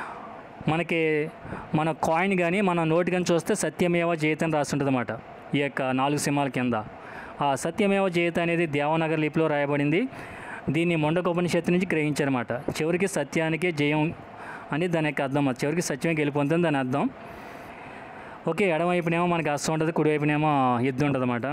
మనకి మన కాయిన్ కానీ మన నోటి కానీ చూస్తే సత్యమేవ జయత అని రాస్తుంటుంది అన్నమాట. ఈ యొక్క నాలుగు సింహాల కింద ఆ సత్యమేవ జయత అనేది దేవనాగరి లిపిలో రాయబడింది. దీన్ని మొండక ఉపనిషత్తు నుంచి గ్రహించారన్నమాట. చివరికి సత్యానికి జయం అని దాని యొక్క అర్థం. చివరికి సత్యమే గెలిపొందుతుంది దాని అర్థం. ఓకే, ఎడమవైపునేమో మనకి అస్సం ఉంటుంది, కుడివైపునేమో ఎద్దు ఉంటుంది అన్నమాట.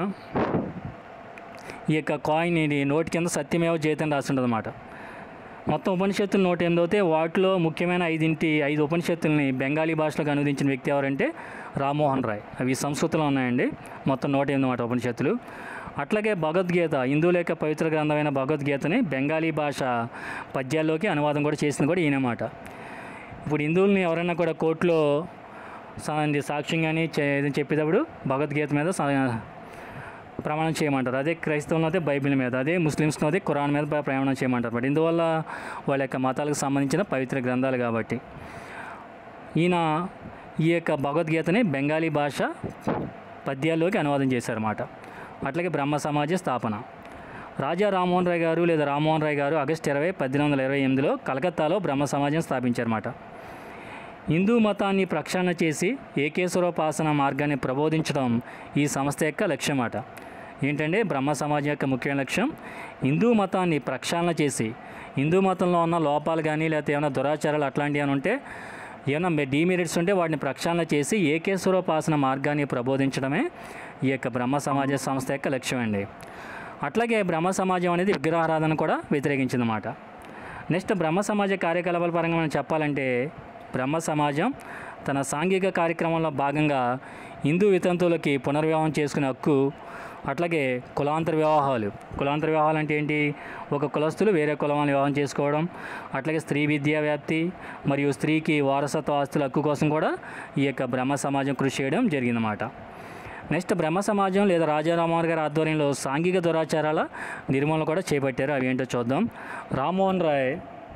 ఈ యొక్క కాయిన్ ఇది నోటి కింద సత్యమేవ జయత అని రాస్తుంటుంది అన్నమాట. మొత్తం ఉపనిషత్తులు నూట ఎనిమిది అవుతే వాటిలో ముఖ్యమైన ఐదింటి ఐదు ఉపనిషత్తుల్ని బెంగాలీ భాషలోకి అనువదించిన వ్యక్తి ఎవరంటే రామ్మోహన్ రాయ్. అవి సంస్కృతంలో ఉన్నాయండి. మొత్తం నూట ఎనిమిది మాట ఉపనిషత్తులు. అట్లాగే భగవద్గీత, హిందువుల యొక్క పవిత్ర గ్రంథమైన భగవద్గీతని బెంగాలీ భాష పద్యాల్లోకి అనువాదం కూడా చేసింది కూడా ఈయనమాట. ఇప్పుడు హిందువుల్ని ఎవరైనా కూడా కోర్టులో సాక్ష్యం కానీ ఏదైనా చెప్పేటప్పుడు భగవద్గీత మీద ప్రమాణం చేయమంటారు. అదే క్రైస్తవులను అయితే బైబిల్ మీద, అదే ముస్లిమ్స్ను అయితే ఖురాన్ మీద ప్రమాణం చేయమంటారు. బట్ ఇందువల్ల వాళ్ళ యొక్క మతాలకు సంబంధించిన పవిత్ర గ్రంథాలు కాబట్టి ఈయన ఈ యొక్క భగవద్గీతని బెంగాలీ భాష పద్యాల్లోకి అనువాదం చేశారన్నమాట. అట్లాగే బ్రహ్మ సమాజ స్థాపన. రాజా రామ్మోహన్ రాయ్ గారు లేదా రామ్మోహన్ రాయ్ గారు ఆగస్టు ఇరవై పద్దెనిమిది వందల ఇరవై ఎనిమిదిలో కలకత్తాలో బ్రహ్మ సమాజం స్థాపించారన్నమాట. హిందూ మతాన్ని ప్రక్షాళన చేసి ఏకేశ్వరోపాసన మార్గాన్ని ప్రబోధించడం ఈ సంస్థ యొక్క లక్ష్యం అన్నమాట. ఏంటంటే బ్రహ్మ సమాజం యొక్క ముఖ్యమైన లక్ష్యం హిందూ మతాన్ని ప్రక్షాళన చేసి, హిందూ మతంలో ఉన్న లోపాలు కానీ లేకపోతే ఏమైనా దురాచారాలు అట్లాంటివి అని ఉంటే, ఏమైనా డీమెరిట్స్ ఉంటే వాటిని ప్రక్షాళన చేసి ఏకేశ్వరోపాసన మార్గాన్ని ప్రబోధించడమే ఈ యొక్క బ్రహ్మ సమాజ సంస్థ యొక్క లక్ష్యం అండి. అట్లాగే బ్రహ్మ సమాజం అనేది విగ్రహారాధన కూడా వ్యతిరేకించిందన్నమాట. నెక్స్ట్ బ్రహ్మ సమాజ కార్యకలాపాల పరంగా మనం చెప్పాలంటే బ్రహ్మ సమాజం తన సాంఘిక కార్యక్రమంలో భాగంగా హిందూ వితంతువులకి పునర్వివాహం చేసుకునే హక్కు, అట్లాగే కులాంతర వివాహాలు. కులాంతర వివాహాలు అంటే ఏంటి? ఒక కులస్తులు వేరే కులాలను వివాహం చేసుకోవడం, అట్లాగే స్త్రీ విద్యా వ్యాప్తి మరియు స్త్రీకి వారసత్వ ఆస్తుల హక్కు కోసం కూడా ఈ యొక్క బ్రహ్మ సమాజం కృషి చేయడం జరిగిందన్నమాట. నెక్స్ట్ బ్రహ్మ సమాజం లేదా రాజా రామ్మోహన్ గారి ఆధ్వర్యంలో సాంఘిక దురాచారాల నిర్మూలన కూడా చేపట్టారు. అవి ఏంటో చూద్దాం. రామ్మోహన్ రాయ్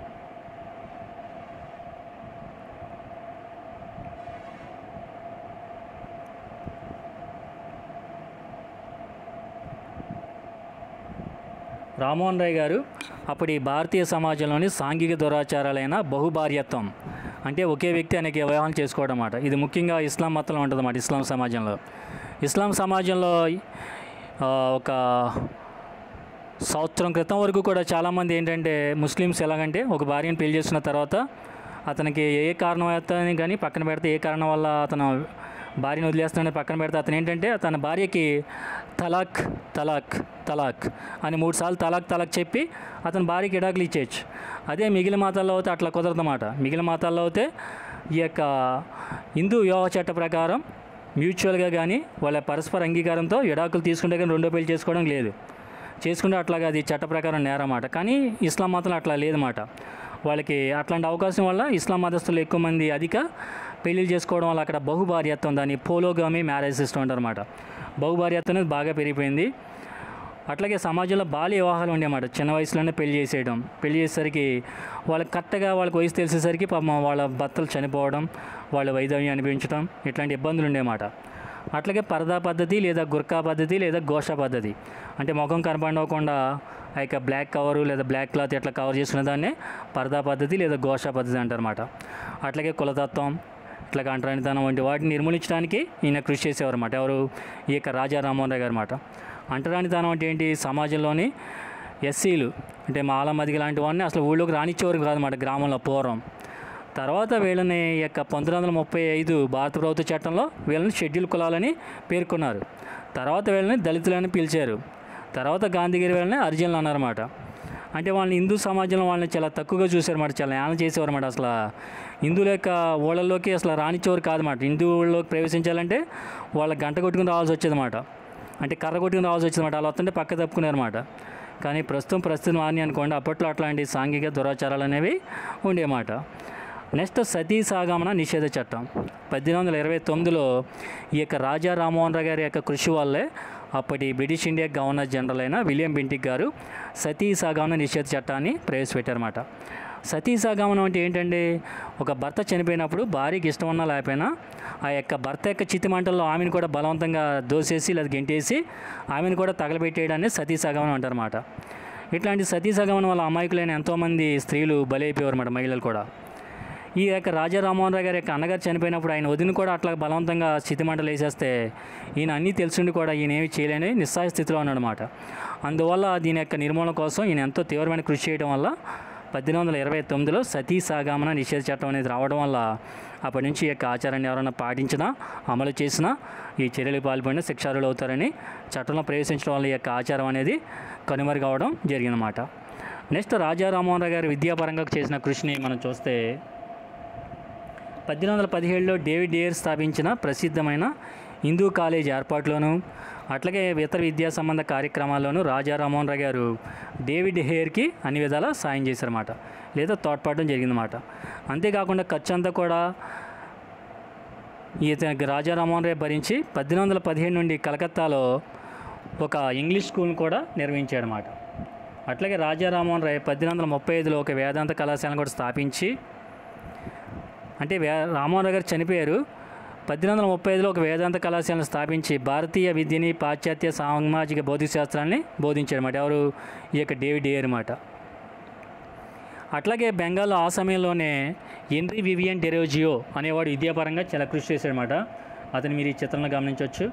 రామ్మోహన్ రాయ్ గారు అప్పటి భారతీయ సమాజంలోని సాంఘిక దురాచారాలైన బహుభార్యత్వం, అంటే ఒకే వ్యక్తి అనేక వివాహాలు చేసుకోవడం అన్నమాట. ఇది ముఖ్యంగా ఇస్లాం మతంలో ఉంటుంది అన్నమాట. ఇస్లాం సమాజంలో ఇస్లాం సమాజంలో ఒక సంవత్సరం క్రితం వరకు కూడా చాలామంది ఏంటంటే ముస్లిమ్స్ ఎలాగంటే ఒక భార్యను పెళ్లి చేసుకున్న తర్వాత అతనికి ఏ కారణం అవుతుందని కానీ పక్కన పెడితే ఏ కారణం వల్ల అతను భార్యను వదిలేస్తున్నాడని పక్కన పెడితే అతను ఏంటంటే తన భార్యకి తలాక్ తలాక్ తలాక్ అని మూడు సార్లు తలాక్ తలాక్ చెప్పి అతని భార్యకి విడాకులు ఇచ్చేయచ్చు. అదే మిగిలిన మతాల్లో అయితే అట్లా కుదరదన్నమాట. మిగిలిన మతాల్లో అయితే ఈ యొక్క హిందూ వివాహ చట్ట ప్రకారం మ్యూచువల్గా కానీ వాళ్ళ పరస్పర అంగీకారంతో విడాకులు తీసుకుంటే కానీ రెండో పెళ్లి చేసుకోవడం లేదు. చేసుకుంటే అట్లాగా అది చట్ట ప్రకారం నేరమాట. కానీ ఇస్లాం మతంలో అట్లా లేదన్నమాట. వాళ్ళకి అట్లాంటి అవకాశం వల్ల ఇస్లాం మతస్థులు ఎక్కువ మంది అధిక పెళ్లిళ్ళు చేసుకోవడం వల్ల అక్కడ బహుభార్యత్వం, దాన్ని పోలోగామి మ్యారేజ్ సిస్టమ్ అంటారన్నమాట. బహుభార్యత్వం అనేది బాగా పెరిగిపోయింది. అట్లాగే సమాజంలో బాల్య వివాహాలు ఉండేమాట. చిన్న వయసులోనే పెళ్లి చేసేయడం, పెళ్లి చేసేసరికి వాళ్ళకి కరెక్ట్గా వాళ్ళకి వయసు తెలిసేసరికి పాపం వాళ్ళ భర్తలు చనిపోవడం, వాళ్ళ వైధవ్యం అనిపించడం, ఇట్లాంటి ఇబ్బందులు ఉండేమాట. అట్లాగే పరదా పద్ధతి లేదా గుర్కా పద్ధతి లేదా ఘోష పద్ధతి, అంటే ముఖం కనపడకుండా ఆ యొక్క బ్లాక్ కవరు లేదా బ్లాక్ క్లాత్ ఎట్లా కవర్ చేసుకునే దాన్నే పరదా పద్ధతి లేదా ఘోష పద్ధతి అంటారన్నమాట. అట్లాగే కులతత్వం, ఇట్లా అంటరానితనం వంటి వాటిని నిర్మూలించడానికి ఈయన కృషి చేసేవారు అన్నమాట. ఎవరు? ఈ యొక్క రాజా రామ్మోహన్ రాయ్ గారు అన్నమాట. అంటరానితనం అంటే ఏంటి? సమాజంలోని ఎస్సీలు అంటే మాల మదిగ లాంటి వాడిని అసలు ఊళ్ళోకి రానిచ్చేవారు కాదన్నమాట గ్రామంలో పూర్వం. తర్వాత వీళ్ళని యొక్క పంతొమ్మిది వందల ముప్పై ఐదు భారత ప్రభుత్వ చట్టంలో వీళ్ళని షెడ్యూల్ కులాలని పేర్కొన్నారు. తర్వాత వీళ్ళని దళితులని పిలిచారు. తర్వాత గాంధీగిరి వీళ్ళని హరిజనులు అన్నారన్నమాట. అంటే వాళ్ళని హిందూ సమాజంలో వాళ్ళని చాలా తక్కువగా చూశారన్నమాట, చాలా ఏమన్నా చేసేవారు అన్నమాట. అసలు హిందువుల యొక్క ఊళ్ళల్లోకి అసలు రానిచ్చేవారు కాదన్నమాట. హిందూ ఊళ్ళలోకి ప్రవేశించాలంటే వాళ్ళ గంట కొట్టుకుని రావాల్సి వచ్చేదన్నమాట, అంటే కర్ర కొట్టుకుని రావాల్సి వచ్చేదన్నమాట. అలా వస్తుంటే పక్క తప్పుకునేరన్నమాట. కానీ ప్రస్తుతం ప్రస్తుతం వారిని అనుకోండి, అప్పట్లో అట్లాంటి సాంఘిక దురాచారాలు అనేవి ఉండేమాట. నెక్స్ట్ సతీ సాగమన నిషేధ చట్టం పద్దెనిమిది వందల ఇరవై తొమ్మిదిలో ఈ యొక్క రాజా రామ్మోహన్ రాయ్ గారి యొక్క కృషి వల్లే అప్పటి బ్రిటిష్ ఇండియా గవర్నర్ జనరల్ అయిన విలియం బెంటిక్ గారు సతీ సాగమన నిషేధ చట్టాన్ని ప్రవేశపెట్టారన్నమాట. సతీ సాగమనం అంటే ఏంటంటే, ఒక భర్త చనిపోయినప్పుడు భార్యకి ఇష్టం ఉన్నా లేకపోయినా ఆ యొక్క భర్త యొక్క చితిమంటల్లో ఆమెను కూడా బలవంతంగా దోసేసి లేదా గెంటేసి ఆమెను కూడా తగలబెట్టేయడాన్ని సతీ సాగమనం అంటారన్నమాట. ఇట్లాంటి సతీ సాగమనం వల్ల అమాయకులైన ఎంతోమంది స్త్రీలు బలైపోయారు అన్నమాట, మహిళలు కూడా. ఈ యొక్క రాజా రామ్మోహన్ రాయ్ గారి యొక్క అన్నగారు చనిపోయినప్పుడు ఆయన వదిన కూడా అట్లా బలవంతంగా చితిమంటలు వేసేస్తే ఈయన అన్నీ తెలుసుండి కూడా ఈయన ఏమి చేయలేని నిస్సహాయ స్థితిలో ఉన్నాడనమాట. అందువల్ల దీని యొక్క నిర్మూలన కోసం ఈయన ఎంతో తీవ్రమైన కృషి చేయడం వల్ల పద్దెనిమిది వందల ఇరవై తొమ్మిదిలో సతీ సాగమన నిషేధ చట్టం అనేది రావడం వల్ల అప్పటి నుంచి ఈ యొక్క ఆచారాన్ని ఎవరైనా పాటించినా అమలు చేసినా ఈ చర్యలకు పాల్పడిన శిక్షార్హులు అవుతారని చట్టంలో ప్రవేశించడం వల్ల ఈ యొక్క ఆచారం అనేది కనుమరుగవడం జరిగిందన్నమాట. నెక్స్ట్ రాజా రామ్మోహన్ రాయ్ గారు విద్యాపరంగా చేసిన కృషిని మనం చూస్తే పద్దెనిమిది వందల పదిహేడులో డేవిడ్ డేర్ స్థాపించిన ప్రసిద్ధమైన హిందూ కాలేజ్ ఏర్పాటులోను అట్లాగే ఇతర విద్యా సంబంధ కార్యక్రమాల్లోనూ రాజా రామ్మోహన్ రాయ్ గారు డేవిడ్ హేర్కి అన్ని విధాలా సాయం చేశారన్నమాట, లేదా తోడ్పడడం జరిగిందన్నమాట. అంతేకాకుండా ఖర్చు అంతా కూడా ఇతనికి రాజా రామ్మోహన్ రాయ్ భరించి పద్దెనిమిది వందల పదిహేడు నుండి కలకత్తాలో ఒక ఇంగ్లీష్ స్కూల్ని కూడా నిర్వహించాడనమాట. అట్లాగే రాజా రామ్మోహన్ రాయ్ పద్దెనిమిది వందల ముప్పై ఐదులో ఒక వేదాంత కళాశాలను కూడా స్థాపించి, అంటే వే రామ్మోహన్ రాయ్ గారు చనిపోయారు పద్దెనిమిది వందల ముప్పై ఐదులో ఒక వేదాంత కళాశాలను స్థాపించి భారతీయ విద్యని పాశ్చాత్య సామాజిక భౌతిక శాస్త్రాన్ని బోధించారన్నమాట. ఎవరు? ఈ యొక్క డేవిడ్ డేర్ అన్నమాట. అట్లాగే బెంగాల్లో ఆ సమయంలోనే హెన్రీ వివియన్ డెరోజియో అనేవాడు విద్యాపరంగా చాలా కృషి చేశాడనమాట. అతను మీరు ఈ చిత్రంలో గమనించవచ్చు.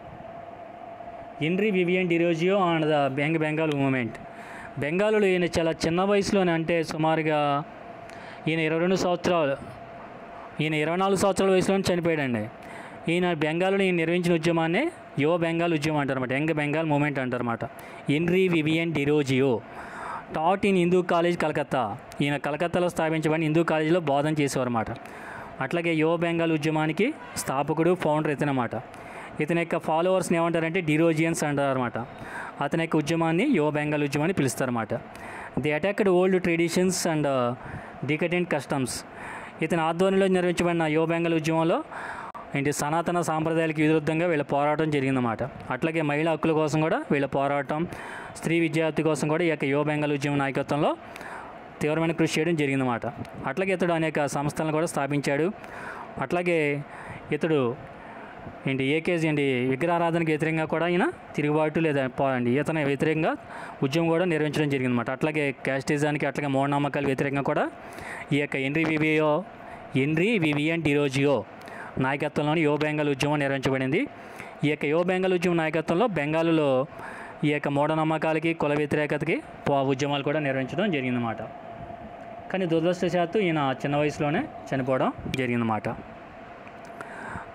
Henry Vivian Derozio and the Beng Bengal movement. బెంగాల్లో ఈయన చాలా చిన్న వయసులోనే, అంటే సుమారుగా ఈయన ఇరవై రెండు సంవత్సరాలు ఈయన ఇరవై నాలుగు సంవత్సరాల వయసులోనే చనిపోయాడండి. ఈయన బెంగాల్లో ఈయన నిర్వహించిన ఉద్యమాన్ని యువ బెంగాల్ ఉద్యమం అంటారన్నమాట, యంగ్ బెంగాల్ మూమెంట్ అంటారన్నమాట. Henry Vivian Derozio taught in Hindu college Calcutta. ఈయన కలకత్తాలో స్థాపించబడిన హిందూ కాలేజీలో బోధన చేసేవారన్నమాట. అట్లాగే యువ బెంగాల్ ఉద్యమానికి స్థాపకుడు, ఫౌండర్ ఇతనమాట. ఇతని యొక్క ఫాలోవర్స్ని ఏమంటారంటే డిరోజియన్స్ అంటారన్నమాట. అతని యొక్క ఉద్యమాన్ని యువ బెంగాల్ ఉద్యమాన్ని పిలుస్తారన్నమాట. They attacked old traditions and decadent customs. ఇతని ఆధ్వర్యంలో నిర్వహించబడిన యువ బెంగాల్ ఉద్యమంలో ఏంటి సనాతన సాంప్రదాయాలకు విరుద్ధంగా వీళ్ళ పోరాటం జరిగిందన్నమాట. అట్లాగే మహిళా హక్కుల కోసం కూడా వీళ్ళ పోరాటం, స్త్రీ విద్యార్థి కోసం కూడా ఈ యొక్క యువ బెంగాల్ ఉద్యమం నాయకత్వంలో తీవ్రమైన కృషి చేయడం జరిగిందన్నమాట. అట్లాగే ఇతడు అనేక సంస్థలను కూడా స్థాపించాడు. అట్లాగే ఇతడు ఏంటి ఏకేజీ ఏంటి విగ్రహారాధనకి వ్యతిరేకంగా కూడా ఈయన తిరుగుబాటు లేదా పోండి ఇతను వ్యతిరేకంగా ఉద్యమం కూడా నిర్వహించడం జరిగిందన్నమాట. అట్లాగే క్యాస్టిజానికి అట్లాగే మూఢనమ్మకాలు వ్యతిరేకంగా కూడా ఈ యొక్క Henry Vivio Henry Vivian Derozio నాయకత్వంలోని యువ బెంగాల్ ఉద్యమం నిర్వహించబడింది. ఈ యొక్క యువ బెంగాల్ ఉద్యమం నాయకత్వంలో బెంగాల్లో ఈ యొక్క మూఢనమ్మకాలకి, కుల వ్యతిరేకతకి ఉద్యమాలు కూడా నిర్వహించడం జరిగిందన్నమాట. కానీ దురదృష్టవశాత్తు ఈయన చిన్న వయసులోనే చనిపోవడం జరిగిందన్నమాట.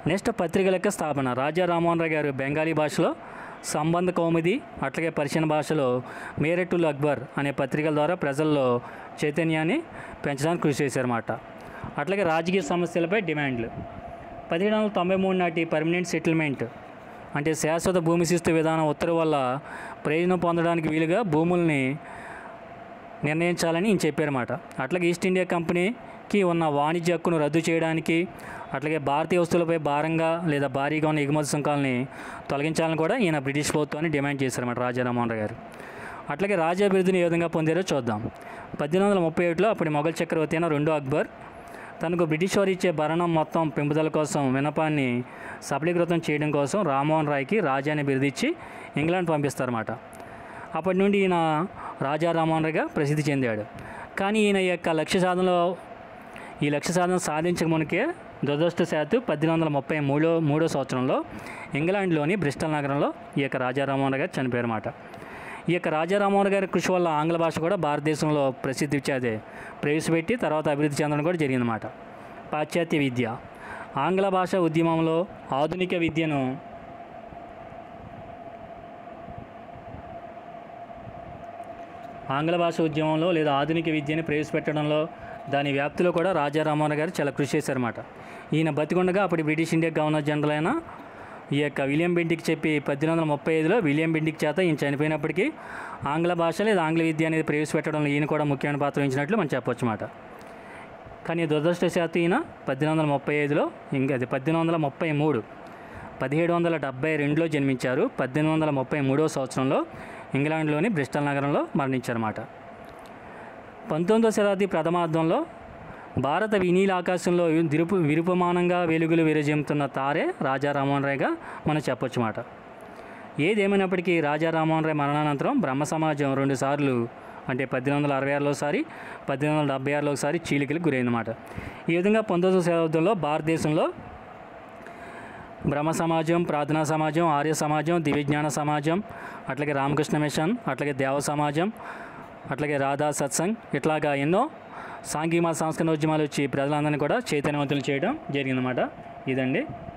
నెక్స్ట్ పత్రికల యొక్క స్థాపన. రాజా రామ్మోహన్ రాయ్ గారు బెంగాలీ భాషలో సంబంధ కౌముది, అట్లాగే పర్షియన్ భాషలో మేరటుల్ అక్బర్ అనే పత్రికల ద్వారా ప్రజల్లో చైతన్యాన్ని పెంచడానికి కృషి చేశారన్నమాట. అట్లాగే రాజకీయ సమస్యలపై డిమాండ్లు. పదిహేడు వందల తొంభై మూడు నాటి పర్మనెంట్ సెటిల్మెంట్ అంటే శాశ్వత భూమి శిస్తు విధానం ఉత్తర్వు వల్ల ప్రయోజనం పొందడానికి వీలుగా భూముల్ని నిర్ణయించాలని ఈయన చెప్పారన్నమాట. అట్లాగే ఈస్ట్ ఇండియా కంపెనీకి ఉన్న వాణిజ్య హక్కును రద్దు చేయడానికి, అట్లాగే భారతీయ వస్తువులపై భారంగా లేదా భారీగా ఉన్న ఎగుమతి సుంకాలని తొలగించాలని కూడా ఈయన బ్రిటిష్ ప్రభుత్వాన్ని డిమాండ్ చేశారన్నమాట రాజా రామ్మోహన్ రాయ్ గారు. అట్లాగే రాజా బిరుదుని ఏ విధంగా పొందారో చూద్దాం. పద్దెనిమిది వందల ముప్పై ఒకటిలో అప్పటి మొఘల్ చక్రవర్తి అయిన రెండో అక్బర్ తనకు బ్రిటిష్ వారు ఇచ్చే భరణం మొత్తం పెంపుదల కోసం విన్నపాన్ని సఫలీకృతం చేయడం కోసం రామ్మోహన్ రాయ్కి రాజా అనే బిరుదిచ్చి ఇంగ్లాండ్ పంపిస్తారన్నమాట. అప్పటి నుండి ఈయన రాజా రామ్మోహన్ రాయ్గా ప్రసిద్ధి చెందాడు. కానీ ఈయన యొక్క లక్ష్య సాధనలో ఈ లక్ష్య సాధన సాధించక మునికే దురదృష్టవశాత్తు పద్దెనిమిది వందల ముప్పై మూడో మూడో సంవత్సరంలో ఇంగ్లాండ్లోని బ్రిస్టల్ నగరంలో ఈ యొక్క రాజా రామ్మోహన్ రాయ్ గారు చనిపోయారన్నమాట. ఈ యొక్క రాజా రామ్మోహన్ గారి కృషి వల్ల ఆంగ్ల భాష కూడా భారతదేశంలో ప్రసిద్ధి అదే ప్రవేశపెట్టి తర్వాత అభివృద్ధి చెందడం కూడా జరిగిందన్నమాట. పాశ్చాత్య విద్య. ఆంగ్ల భాష ఉద్యమంలో ఆధునిక విద్యను ఆంగ్ల భాష ఉద్యమంలో లేదా ఆధునిక విద్యని ప్రవేశపెట్టడంలో దాని వ్యాప్తిలో కూడా రాజా రామ్మోహన్ గారు చాలా కృషి చేశారన్నమాట. ఈయన బతికొండగా అప్పటి బ్రిటిష్ ఇండియా గవర్నర్ జనరల్ అయిన ఈ యొక్క విలియం బెంటిక్ చెప్పి పద్దెనిమిది వందల ముప్పై ఐదులో విలియం బెంటిక్ చేత ఈయన చనిపోయినప్పటికీ ఆంగ్ల భాష లేదా ఆంగ్ల విద్య అనేది ప్రవేశపెట్టడంలో ఈయన కూడా ముఖ్యమైన పాత్ర వహించినట్లు మనం చెప్పవచ్చు అన్నమాట. కానీ దురదృష్టవశాత్తు ఈయన పద్దెనిమిది వందల ముప్పై ఐదులో ఇంకా అది పద్దెనిమిది వందల ముప్పై మూడు పదిహేడు వందల డెబ్బై రెండులో జన్మించారు. పద్దెనిమిది వందల ముప్పై మూడవ సంవత్సరంలో ఇంగ్లాండ్లోని బ్రిస్టల్ నగరంలో మరణించారన్నమాట. పంతొమ్మిదవ శతాబ్ది ప్రథమార్థంలో భారత వినీల ఆకాశంలో విరుపు విరుపమానంగా వెలుగులు విరజిమ్ముతున్న తారే రాజా రామ్మోహన్ రాయ్గా మనం చెప్పొచ్చు మాట. ఏదేమైనప్పటికీ రాజా రామ్మోహన్ రాయ్ మరణానంతరం బ్రహ్మ సమాజం రెండుసార్లు అంటే పద్దెనిమిది వందల అరవై ఆరులో ఒకసారి పద్దెనిమిది వందల డెబ్బై ఆరులో ఒకసారి చీలికలకు గురైందన్నమాట. ఈ విధంగా పంతొమ్మిదవ శతాబ్దంలో భారతదేశంలో బ్రహ్మ సమాజం, ప్రార్థనా సమాజం, ఆర్య సమాజం, దివ్యజ్ఞాన సమాజం, అట్లాగే రామకృష్ణ మిషన్, అట్లాగే దేవ సమాజం, అట్లాగే రాధా సత్సంగ్ ఇట్లాగా ఎన్నో సాంఘిక సంస్కరణ ఉద్యమాలు వచ్చి ప్రజలందరినీ కూడా చైతన్యవంతులు చేయడం జరిగిందన్నమాట. ఇదండి.